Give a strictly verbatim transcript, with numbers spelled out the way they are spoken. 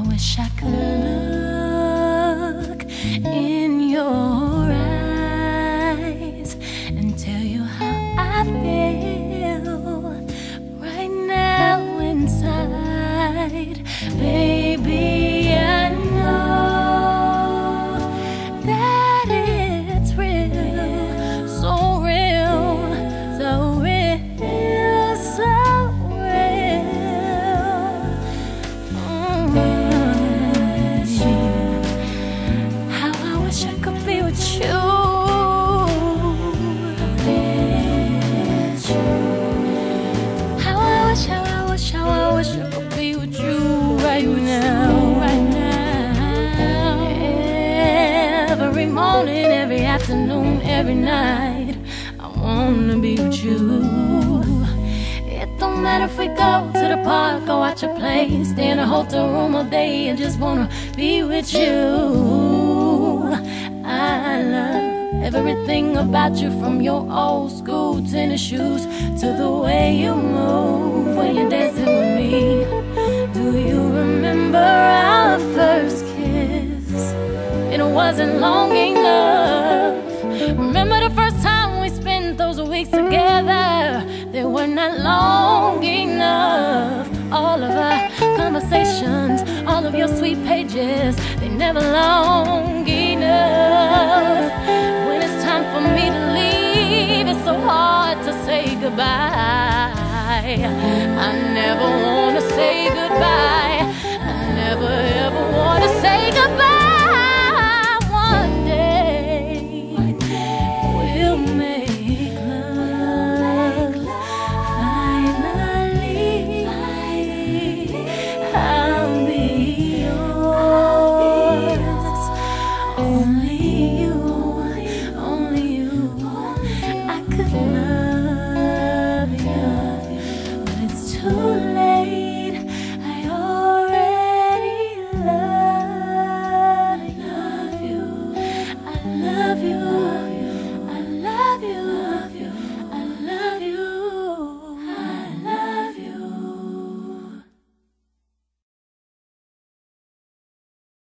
wish I could look in your eyes and tell you how I feel right now inside. Baby, I know that it's real, so real, so real, so real. Mm-hmm. How I wish I could be with you. How I wish, how I wish, how I wish I could be with you right now, right now. Every morning, every afternoon, every night, I wanna be with you. It don't matter if we go to the park or watch a play, stay in a hotel room all day and just wanna be with you. I love everything about you, from your old school tennis shoes to the way you move when you're dancing with me. Do you remember our first kiss? It wasn't long enough. Remember the first time we spent those weeks together? They were not long enough. All of our conversations, all of your sweet pages, they never long enough. When it's time for me to leave, it's so hard to say goodbye. I never want to say goodbye. I never ever want to say goodbye. One day we'll make love. Finally, I'll be yours. Only you, only you. I could love you, but it's too late. I already love you. I love you.